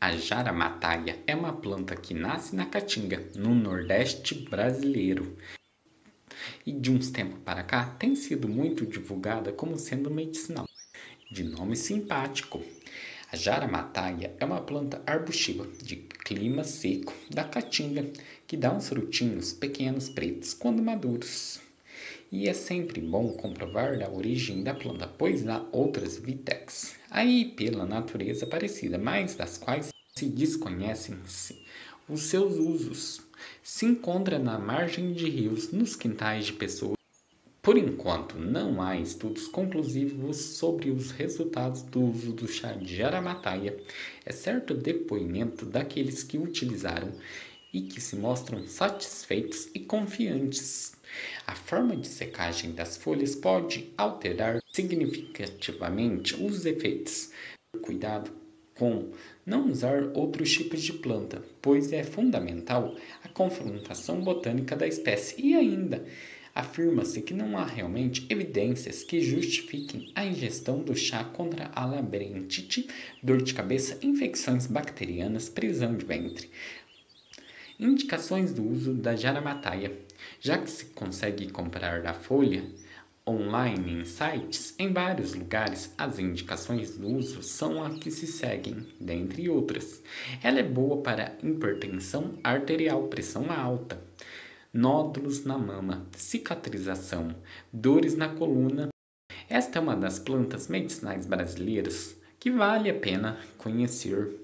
A jaramataia é uma planta que nasce na Caatinga, no Nordeste brasileiro, e de uns tempos para cá tem sido muito divulgada como sendo medicinal. De nome simpático, a jaramataia é uma planta arbustiva de clima seco da Caatinga que dá uns frutinhos pequenos pretos quando maduros. E é sempre bom comprovar a origem da planta, pois há outras vitex, aí pela natureza parecida, mas das quais se desconhecem os seus usos. Se encontra na margem de rios, nos quintais de pessoas. Por enquanto, não há estudos conclusivos sobre os resultados do uso do chá de jaramataia, exceto o depoimento daqueles que utilizaram e que se mostram satisfeitos e confiantes. A forma de secagem das folhas pode alterar significativamente os efeitos. Cuidado com não usar outros tipos de planta, pois é fundamental a confrontação botânica da espécie e ainda afirma-se que não há realmente evidências que justifiquem a ingestão do chá contra a labirintite, dor de cabeça, infecções bacterianas, prisão de ventre. Indicações do uso da jaramataia. Já que se consegue comprar a folha online em sites, em vários lugares as indicações do uso são as que se seguem, dentre outras. Ela é boa para hipertensão arterial, pressão alta, nódulos na mama, cicatrização, dores na coluna. Esta é uma das plantas medicinais brasileiras que vale a pena conhecer.